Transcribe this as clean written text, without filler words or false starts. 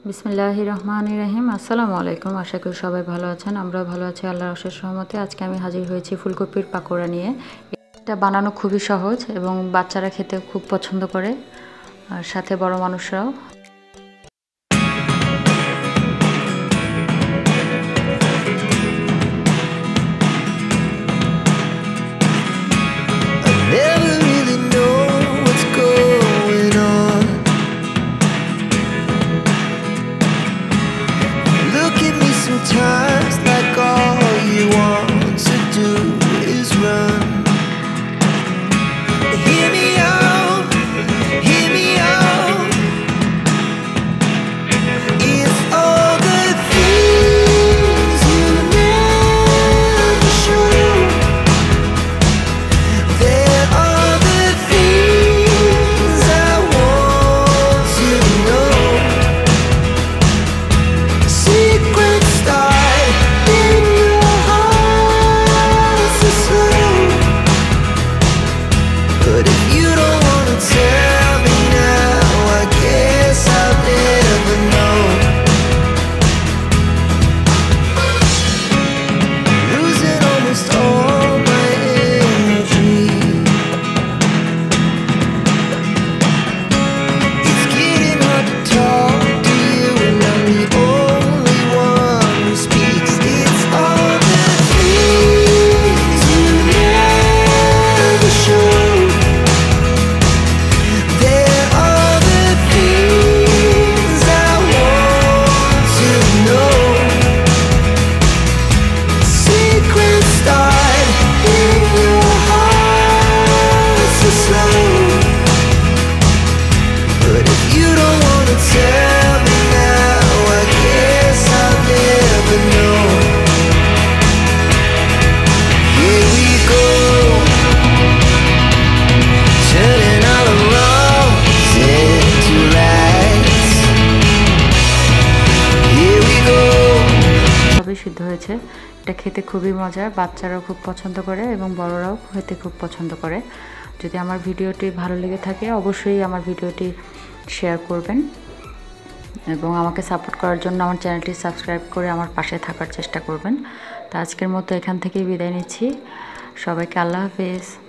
বিসমিল্লাহির রহমানির রহিম। আসসালামু আলাইকুম। আশা করি সবাই ভালো আছেন। আমরা ভালো আছি আল্লাহর অশেষ রহমতে। আজকে আমি হাজির হয়েছি ফুলকপির পাকোড়া নিয়ে। এটা বানানো খুবই সহজ এবং বাচ্চারা খেতে খুব পছন্দ করে, আর সাথে বড় মানুষরাও। Sometimes like all you want to do is run. Hear me out, hear me out. It's all the things you never show. There are the things I want to know. Secrets সিদ্ধ হয়েছে। এটা খেতে খুবই মজার, বাচ্চারাও খুব পছন্দ করে এবং বড়রাও খেতে খুব পছন্দ করে। যদি আমার ভিডিওটি ভালো লেগে থাকে অবশ্যই আমার ভিডিওটি শেয়ার করবেন এবং আমাকে সাপোর্ট করার জন্য আমার চ্যানেলটি সাবস্ক্রাইব করে আমার পাশে থাকার চেষ্টা করবেন। তো আজকের মতো এখান থেকেই বিদায় নিচ্ছি। সবাইকে আল্লাহ হাফেজ।